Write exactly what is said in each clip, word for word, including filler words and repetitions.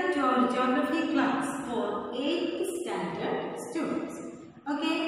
to our geography class for eighth standard students. Okay.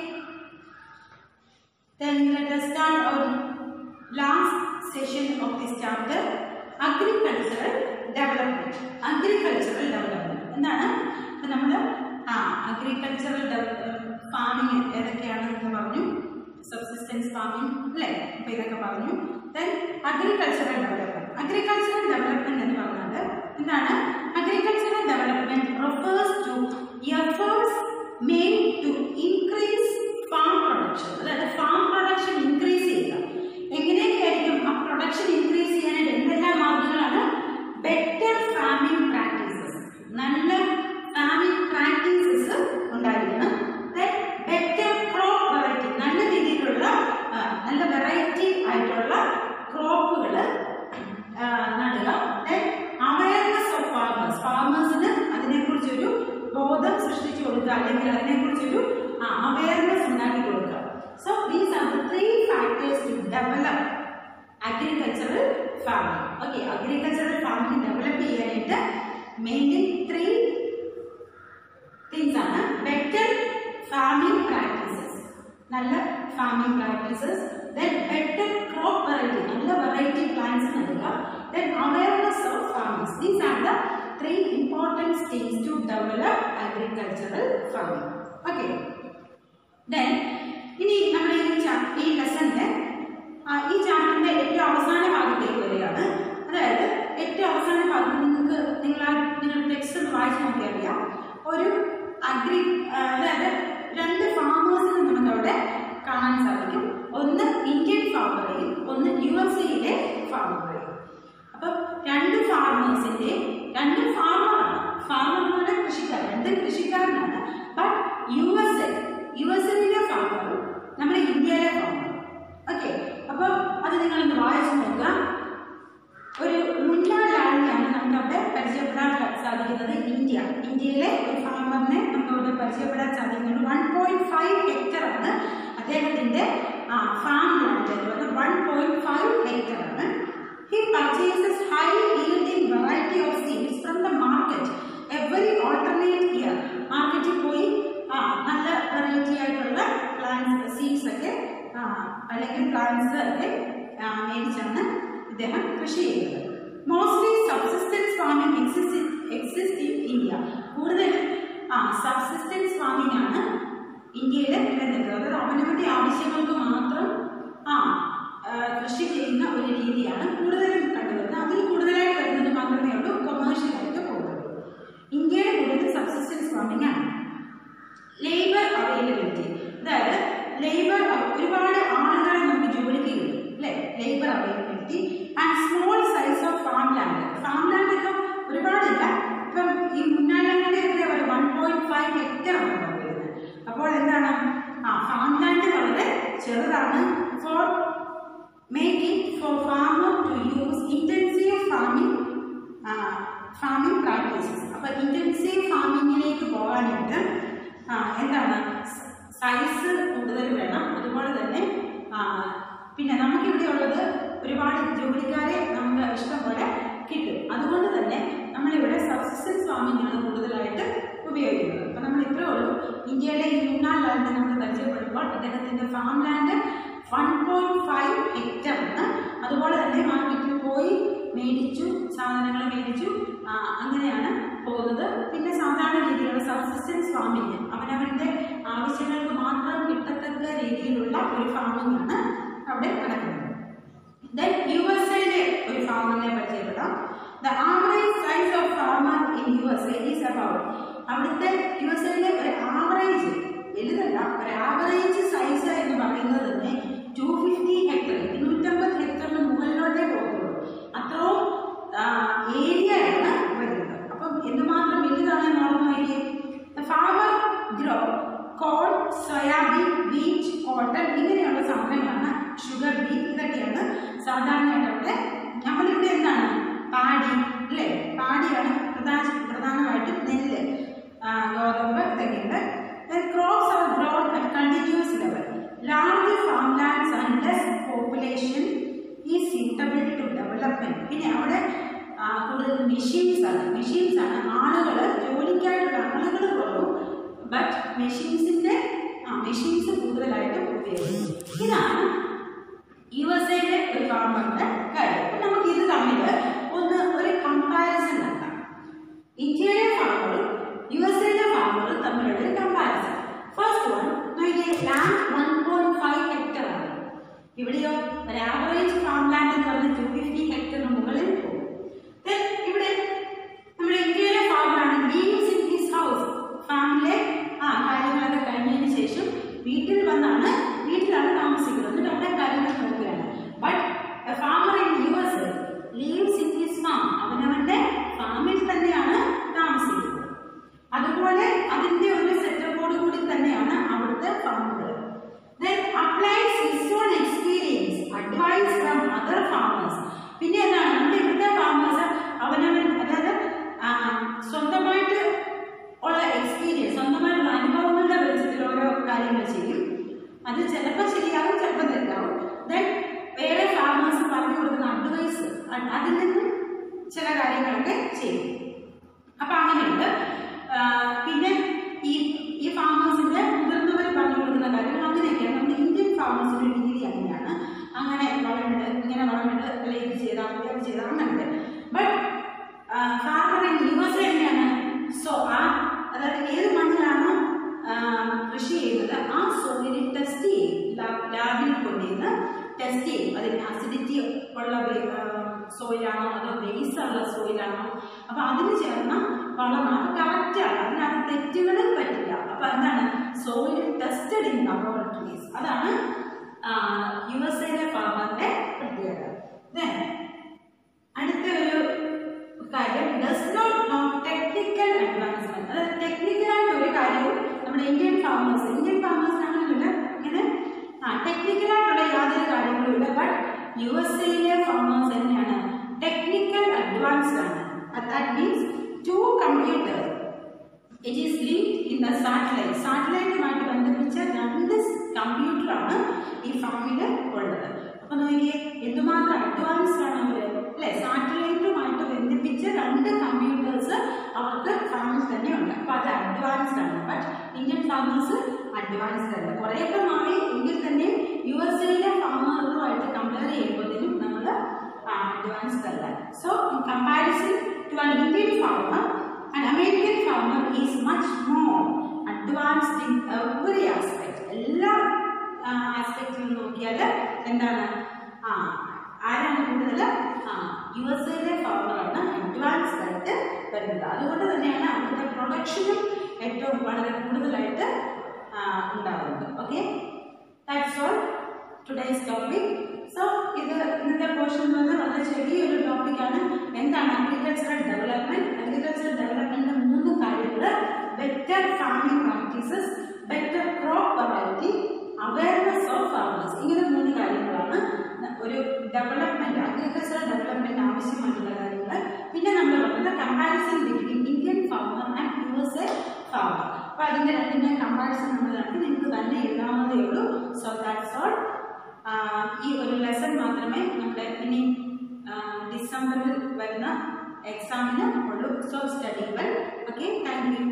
Then let us start our last session of this chapter, agricultural development. Agricultural development. എന്താണ്? അപ്പോൾ നമ്മൾ ആ agricultural farming ഏതൊക്കെയാണെന്ന് പറഞ്ഞു. Subsistence farming അല്ലേ? അപ്പോൾ ഇതൊക്കെ പറഞ്ഞു. Then agricultural development. Agricultural development എന്ന് പറഞ്ഞാൽ എന്താണ്? Agricultural development refers to efforts made to increase farm production. അതായത് farm production increase ചെയ്യുക. എങ്ങനെയൊക്കെയായിരിക്കും ആ പ്രൊഡക്ഷൻ ഇൻക്രീസ് ചെയ്യാനായിട്ട് എന്തെല്ലാം മാർഗങ്ങളാണ്? ബെറ്റർ ഫാമിംഗ് പ്രാക്ടീസസ്, നല്ല ഫാമിംഗ് പ്രാക്ടീസസ് ഉണ്ടായിരിക്കണം. ബെറ്റർ ക്രോപ്പ് വെറൈറ്റി, നല്ല രീതിയിലുള്ള നല്ല വെറൈറ്റി ആയിട്ടുള്ള ക്രോപ്പുകൾ നടുക. അവയർനെസ് ഓഫ് ഫാർമേഴ്സ്, ഫാർമേഴ്സിന് അതിനെക്കുറിച്ചൊരു ബോധം സൃഷ്ടിച്ചു കൊടുക്കുക, അല്ലെങ്കിൽ അതിനെക്കുറിച്ചൊരു അവയർനെസ് ഉണ്ടാക്കി കൊടുക്കുക. So these are the three factors to develop agricultural farming. Okay, agricultural farming develop ചെയ്യാനായിട്ട് mainly three things ആണ്. Better farming practices, നല്ല farming practices, then better crop variety, നല്ല variety plants നടുക, then awareness of farmers. These are the three important things to develop agricultural farming. Okay, then ഇനി നമ്മൾ ഈ ലെസന്റെ ഈ ചാപ്റ്ററിന്റെ ഏറ്റവും അവസാന ഭാഗത്തേക്ക് വരികയാണ്. അതായത് ഏറ്റവും അവസാന ഭാഗത്ത് നിങ്ങൾക്ക് നിങ്ങൾ നിങ്ങളുടെ ടെക്സ്റ്റ് ഒന്ന് വായിച്ചു നോക്കിയാൽ അറിയാം. ഒരു അഗ്രി അതായത് രണ്ട് ഫാമേഴ്സിനെ നമുക്ക് അവിടെ കാണാൻ സാധിക്കും. ഒന്ന് ഇന്ത്യൻ ഫാമറെയും ഒന്ന് യു എസ് എയിലെ ഫാമറെയും. അപ്പം രണ്ട് ഫാർമേഴ്സിന്റെ രണ്ട് ഫാമറാണ്. ഫാമറിന്റെ കൃഷിക്കാർ, രണ്ട് കൃഷിക്കാരനാണ്. But U S A U S എയിലെ ഫാമറും നമ്മുടെ ഇന്ത്യയിലെ ഫാമറും. ഓക്കെ, അപ്പൊ അത് നിങ്ങളൊന്ന് വായിച്ചു നോക്കുക. ഒരു മുന്നാലാളിനെയാണ് നമുക്ക് അവിടെ പരിചയപ്പെടാൻ സാധിക്കുന്നത്. ഇന്ത്യ ഇന്ത്യയിലെ ഒരു ഫാമറിനെ നമുക്ക് അവിടെ പരിചയപ്പെടാൻ സാധിക്കുന്നത്. വൺ പോയിന്റ് ഫൈവ് ഹെക്ടർ ആണ് അദ്ദേഹത്തിന്റെ ഫാം ലാൻഡ് എന്ന് പറയുന്നത്. വൺ പോയിന്റ് ഫൈവ് ഹെക്ടർ ആണ്. He purchases high yielding variety of seeds from the market every alternate year. മാർക്കറ്റിൽ പോയി ആ നല്ല വെറൈറ്റി ആയിട്ടുള്ള പ്ലാന്റ്സ്, സീഡ്സ് ഒക്കെ അല്ലെങ്കിൽ പ്ലാന്റ്സ് ഒക്കെ മേടിച്ചാണ് ഇദ്ദേഹം കൃഷി ചെയ്യുന്നത്. Mostly subsistence farming exist exist in India. കൂടുതലും ആ സബ്സിസ്റ്റൻസ് ഫാമിംഗ് ആണ് ഇന്ത്യയിൽ നിലനിൽക്കുന്നത്. അതായത് അവനവന്റെ ആവശ്യങ്ങൾക്ക് മാത്രം ആ കൃഷി ചെയ്യുന്ന ഒരു രീതിയാണ് കൂടുതലും കണ്ടുവരുന്നത്. അതിൽ കൂടുതലായി വരുന്നത് മാത്രമേ ഉള്ളൂ കൊമേഴ്ഷ്യൽ ആയിട്ട് പോകുന്നത്. ഇന്ത്യയുടെ കൂടുതൽ സബ്സിസ്റ്റൻസ് ഫാമിംഗ് ആണ്. ലേബർ അവൈലബിലിറ്റി, അതായത് ലേബർ ഒരുപാട് ആളുകളെ നമുക്ക് ജോലിക്ക് കിട്ടും അല്ലെ. Labour availability and small size of farm land. Farm land ഒക്കെ ഒരുപാടില്ല. ഇപ്പം ഈ മുന്നാലാൻഡിന്റെ ഒക്കെ ഒരു വൺ പോയിന്റ് ഫൈവ് ഹെക്ടർ ആണ് വരുന്നത്. അപ്പോൾ എന്താണ് ആ ഫാം ലാൻഡ് വളരെ ചെറുതാണ്. For making for farmer to use intensive farming farming practices. അപ്പൊ ഇന്റൻസീവ് ഫാമിങ്ങിലേക്ക് പോകാനായിട്ട് എന്താണ് സൈസ് കൂടുതൽ വേണം. അതുപോലെ തന്നെ പിന്നെ നമുക്കിവിടെ ഉള്ളത് ഒരുപാട് ജോലിക്കാരെ നമുക്ക് ഇഷ്ടം പോലെ കിട്ടും. അതുകൊണ്ട് തന്നെ നമ്മളിവിടെ സബ്സിസ്റ്റൻസ് ഫാമിംഗ് ആണ് കൂടുതലായിട്ട് ഉപയോഗിക്കുന്നത്. അപ്പൊ നമ്മൾ ഇത്രേ ഉള്ളൂ. ഇന്ത്യയിലെ ഈ മുന്നാൾ ലാൻഡ് നമ്മൾ പരിചയപ്പെടുമ്പോൾ അദ്ദേഹത്തിന്റെ farm land one point five hectare ആണ്. അതുപോലെ തന്നെ മാർക്കറ്റിൽ പോയി മേടിച്ചു, സാധനങ്ങൾ മേടിച്ചു, അങ്ങനെയാണ് പോകുന്നത്. പിന്നെ സാധാരണ രീതിയിലുള്ള സബ്സിസ്റ്റൻസ് ഫാമിംഗ്, അവനവന്റെ ആവശ്യങ്ങൾക്ക് മാത്രം കിട്ടത്തക്ക രീതിയിലുള്ള ഒരു ഫാമിംഗ് ആണ് അവിടെ നടക്കുന്നത്. ദെൻ യു എസ് എയിലെ ഒരു ഫാമറിനെ പരിചയപ്പെടാം. The average size of farmer in U S A is about, അവിടുത്തെ യു എസ് എയിലെ ഒരു ആവറേജ്, വലുതല്ല, ഒരു ആവറേജ് സൈസ് എന്ന് പറയുന്നത് തന്നെ ടു ഫിഫ്റ്റി ഹെക്ടർ, ഇരുന്നൂറ്റമ്പത് ഹെക്ടറിന് മുകളിലോട്ടേ പോകുള്ളൂ. അത്രയും ഏരിയയാണ് വരുന്നത്. അപ്പം എന്തുമാത്രം വലുതാണ് normally. Farmer grow corn, soyabean, wheat, cotton ഇങ്ങനെയുള്ള സാധനങ്ങളാണ്. ഷുഗർ ബീറ്റ് ഇതൊക്കെയാണ് സാധാരണയായിട്ട് അവിടെ. നമ്മളിവിടെ എന്താണ് പാടി അല്ലേ, പാടിയാണ് പ്രധാന പ്രധാനമായിട്ടും നെല്ല്, ഗോതമ്പ് ഇതൊക്കെയുണ്ട്. Crops are grown at continuous level. Large farmlands and less population is suitable to development. പിന്നെ അവിടെ കൂടുതൽ മെഷീൻസ് ആണ് മെഷീൻസ് ആണ് ആളുകൾ ജോലിക്കായിട്ടുള്ള ആളുകൾ കുറവും ബട്ട് മെഷീൻസിന്റെ മെഷീൻസ് കൂടുതലായിട്ട് ഉപയോഗിക്കും. ഇതാണ് യു എസ് എയിലെ ഒരു ഫാർമറിന്റെ കാര്യം. അപ്പൊ നമുക്ക് ഇത് തമ്മിൽ ഒന്ന് ഒരു കമ്പാരിസൺ നടത്താം. ഇന്ത്യയിലെ ഫാർമറും യു എസ് എയിലെ ഫാർമറും തമ്മിലുള്ള ഒരു comparison. First one land one point five hectare ആണ്. ഇവിടെയോ ഒരു ആവറേജ് ഫാം ലാൻഡ് എന്ന് പറഞ്ഞാൽ ടു ഫിഫ്റ്റി ഹെക്ടറിന് മുകളിൽ പോകും. ഇവിടെ നമ്മുടെ ഇന്ത്യയിലെ ഫാമിലാണ് ലീവ്സ് ഇൻ ഹിസ് ഹൗസ്. ഫാമിലെ ആ കാര്യങ്ങളൊക്കെ കഴിഞ്ഞതിന് ശേഷം വീട്ടിൽ വന്നാണ് വീട്ടിലാണ് താമസിക്കുന്നത്. എന്നിട്ട് അവിടെ കാര്യങ്ങൾ നോക്കുകയാണ്. But farmer in U S lives in his farm. അവനവന്റെ ഫാമിൽ തന്നെയാണ് താമസിക്കുന്നത്. അതുപോലെ അതിന്റെ ഒരു സെറ്റപ്പോട് കൂടി തന്നെയാണ് അവിടുത്തെ ഫാമുകൾ. Then applies his own experience, advice from other farmers. പിന്നെ എന്താണ് നമ്മുടെ ഇവിടുത്തെ ഫാമേഴ്സ് അവനവൻ അതായത് സ്വന്തമായിട്ട് ഉള്ള എക്സ്പീരിയൻസ് സ്വന്തമായിട്ടുള്ള അനുഭവങ്ങളുടെ വെച്ചിട്ട് ഓരോ കാര്യങ്ങൾ ചെയ്യും. അത് ചിലപ്പോൾ ശരിയാവും, ചിലപ്പോൾ തെറ്റാവും. ദെൻ വേറെ ഫാമേഴ്സ് പറഞ്ഞു കൊടുക്കുന്ന അഡ്വൈസ് അതിൽ നിന്നും ചില കാര്യങ്ങളൊക്കെ ചെയ്യും. അപ്പൊ അങ്ങനെയുണ്ട്. പിന്നെ ഈ ഈ ഫാമേഴ്സിന്റെ മുതിർന്നവർ പറഞ്ഞു കൊടുക്കുന്ന കാര്യങ്ങൾ അങ്ങനെയൊക്കെയാണ്. നമ്മുടെ ഇന്ത്യൻ ഫാമേഴ്സിന്റെ രീതി അങ്ങനെയാണ്. അങ്ങനെ വളമിട്ട് ഇങ്ങനെ വളമിട്ട് അല്ലെ ഇത് ചെയ്താൽ അത് ചെയ്താൽ അങ്ങനെയുണ്ട്. But farmer in U S എങ്ങനെയാണ്? സോ ആ അതായത് ഏത് മണ്ണിലാണോ കൃഷി ചെയ്യുന്നത് ആ സോയിലിൽ ടെസ്റ്റ് ചെയ്യും. ലാബിൽ കൊണ്ടുവന്ന് ടെസ്റ്റ് ചെയ്യും. അതിന് അസിഡിറ്റി ഉള്ള സോയിലാണോ അതോ ബേസ് ഉള്ള സോയിലാണോ. അപ്പൊ അതിന് ചേർന്ന വളമാണ് കറക്റ്റാണ്. അതിനകത്ത് തെറ്റുകളും പറ്റില്ല. അപ്പൊ എന്താണ് സോയിൽ ടെസ്റ്റഡ് ഇൻ ലബോറട്ടറീസ്. അതാണ് യു എസ് എയിലെ ഫാമറിന്റെ പ്രത്യേകത. അടുത്ത ഒരു കാര്യം does not know technical advancement. അതായത് ടെക്നിക്കലായിട്ട് ഒരു കാര്യവും നമ്മുടെ ഇന്ത്യൻ ഫാമേഴ്സ് ഇന്ത്യൻ ഫാമേഴ്സ് ആണെന്നില്ല ഇങ്ങനെ ആ ടെക്നിക്കലായിട്ടുള്ള യാതൊരു കാര്യങ്ങളും ഇല്ല. ബട്ട് യു എസ് എയിലെ ഫാമേഴ്സ് എങ്ങനെയാണ് ടെക്നിക്കൽ അഡ്വാൻസ്ഡ് ആണ്. That means to computer it is linked in the satellite. സാറ്റലൈറ്റുമായിട്ട് ബന്ധിപ്പിച്ച രണ്ട് കമ്പ്യൂട്ടറാണ് ഈ ഫാമിൽ ഉള്ളത്. അപ്പൊ നോക്കിയേ എന്തുമാത്രം അഡ്വാൻസ്ഡ് ആണ് അവര് അല്ലെ. സാറ്റലൈറ്റുമായിട്ട് ബന്ധിപ്പിച്ച രണ്ട് കമ്പ്യൂട്ടേഴ്സ് അവർക്ക് ഫാമിൽ തന്നെ ഉണ്ട്. അപ്പൊ അത് അഡ്വാൻസ്ഡ് ആണ്. ബട്ട് ഇന്ത്യൻ ഫാമേഴ്സ് അഡ്വാൻസ്ഡ് അല്ല. കുറേയൊക്കെ മാറി എങ്കിൽ തന്നെ യു എസ് എയിലെ ഫാമറുമായിട്ട് കമ്പയർ ചെയ്യുമ്പോഴത്തേനും നമ്മൾ advanced അല്ല. So in comparison to an Indian farmer, an American farmer is much more advanced in every aspect. എല്ലാ ആസ്പെക്റ്റിലും നോക്കിയാൽ എന്താണ് ആ ആരാണ് കൂടുതൽ ആ യു എസ് എയിലെ ഫാമറാണ് അഡ്വാൻസ്ഡ് ആയിട്ട് വരുന്നത്. അതുകൊണ്ട് തന്നെയാണ് അവിടുത്തെ പ്രൊഡക്ഷനും ഏറ്റവും വളരെ കൂടുതലായിട്ട് ഉണ്ടാകുന്നത്. Okay, that's all today's topic. So ഇത് ഇന്നത്തെ പോർഷനിൽ നിന്ന് വളരെ ചെറിയൊരു ടോപ്പിക്കാണ്. എന്താണ് അഗ്രികൾച്ചറൽ ഡെവലപ്മെന്റ്? അഗ്രികൾച്ചറൽ ഡെവലപ്മെന്റിന്റെ മൂന്ന് കാര്യങ്ങൾ: better farming practices, better crop variety, awareness of farmers. ഇങ്ങനെ മൂന്ന് കാര്യങ്ങളാണ് ഒരു ഡെവലപ്മെന്റ് അഗ്രികൾച്ചറൽ ഡെവലപ്മെന്റ് ആവശ്യമായിട്ടുള്ള കാര്യങ്ങൾ. പിന്നെ നമ്മൾ പറഞ്ഞത് comparison between Indian farmer and U S A farmer. അപ്പൊ അതിന്റെ രണ്ടിന്റെ കമ്പാരിസൺ നമ്മൾ കണ്ട് നിങ്ങൾക്ക് തന്നെ എഴുതാവുന്നതേ ഉള്ളൂ. So that's all. ഈ ഒരു ലെസൺ മാത്രമേ നമ്മുടെ ഇനി ഡിസംബറിൽ വരുന്ന എക്സാമിന് ഉള്ളൂ. So study well. Okay, thank U.